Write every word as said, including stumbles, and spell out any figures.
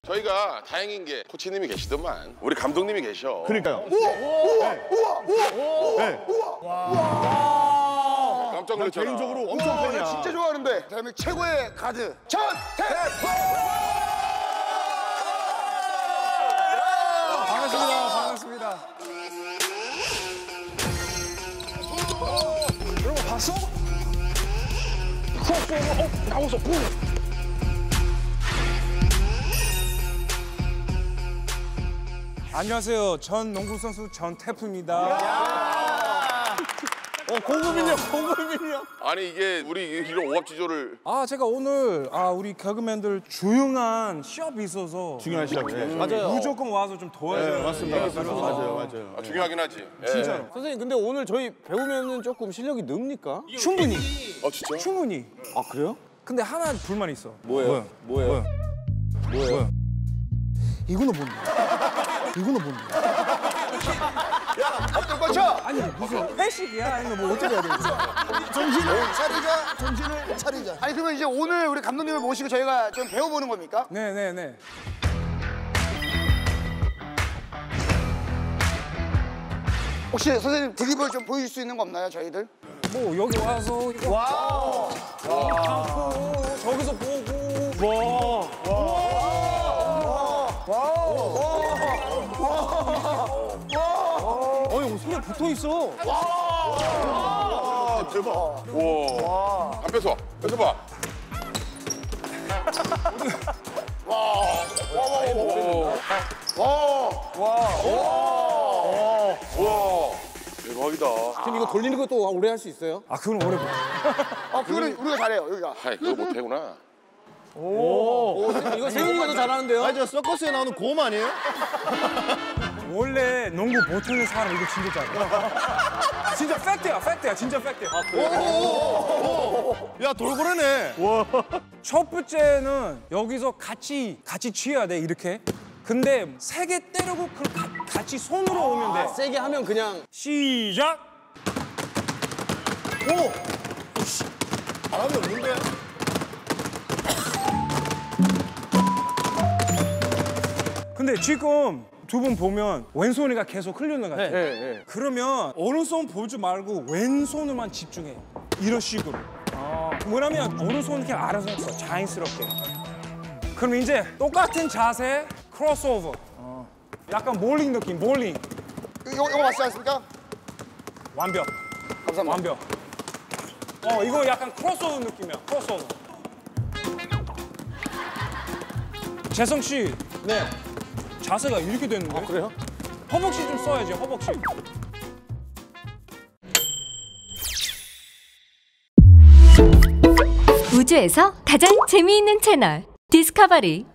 저희가 다행인 게 코치님이 계시더만 우리 감독님이 계셔. 그러니까요. 우와! 우와! 우와! 우와! 네. 우와! 깜짝 놀랐잖아. 개인적으로 엄청 우와, 팬이야. 나 진짜 좋아하는데 대한민국 최고의 가드 전태풍! 반갑습니다. 반갑습니다. 여러분 봤어? 어, 나와서 안녕하세요. 전 농구 선수 전태풍입니다. 어, 고급인력, 고급인력. 아니 이게 우리 이런 오합지졸을 아 제가 오늘 아 우리 개그맨들 조용한 시합이 있어서 중요한 시합이에요. 네. 맞아요. 무조건 와서 좀 도와줘요. 네, 맞습니다. 맞습니다. 맞아요, 맞아요. 아, 중요하긴 하지. 예. 진짜로. 선생님 근데 오늘 저희 배우면은 조금 실력이 늡니까? 충분히. 어 진짜? 충분히. 아 그래요? 근데 하나 불만이 있어. 뭐예요? 뭐예요? 뭐예요? 이거는 뭔데? 이거는 뭔데? 엎드려 뻗쳐! 아니 무슨 회식이야? 아니면 뭐 어떻게 해야 되는 거야? 정신을 차리자, 정신을 차리자. 아니 그러면 이제 오늘 우리 감독님을 모시고 저희가 좀 배워보는 겁니까? 네네네. 혹시 선생님 드리블 좀 보여줄 수 있는 거 없나요, 저희들? 뭐 여기 와서 이거 와우! 하고 저기서 보고 어이 뭐 손에 붙어 있어. 아 대박. 우와. 안 뺏어. 뺏어봐. 와. 대박이다. 지금 이거 돌리는 것도 오래 할 수 있어요? 아 그건 오래 봐. 아, 그거는 우리가 잘해요, 여기가. 하이 그거 못해구나. 오, 이거 세훈이가 더 잘하는데요? 아니, 저 서커스에 나오는 곰 아니에요? 원래 농구 못하는 사람 이거 진짜 잘해. 진짜 팩트야, 팩트야, 진짜 팩트야. 야, 돌고래네. 와. 첫 번째는 여기서 같이 같이 취해야 돼 이렇게. 근데 세 개 때리고 그 가, 같이 손으로 오면 돼. 세게 하면 그냥 시작. 오! 바람이 없는데? 근데 지금 두 분 보면 왼손이가 계속 흘리는 것 같아요. 네, 네. 그러면 오른손 보지 말고 왼손으로만 집중해. 이런 식으로. 뭐냐면 오른손 이렇게 알아서 했어. 자연스럽게. 그럼 이제 똑같은 자세 크로스오버. 약간 볼링 느낌, 볼링. 이거, 이거 맞지 않습니까? 완벽. 감사합니다. 완벽. 어, 이거 약간 크로스오버 느낌이야. 크로스오버. 재성 씨. 네. 자세가 이렇게 됐는데? 아 그래요? 허벅지 좀 써야지, 허벅지. 우주에서 가장 재미있는 채널 디스커버리.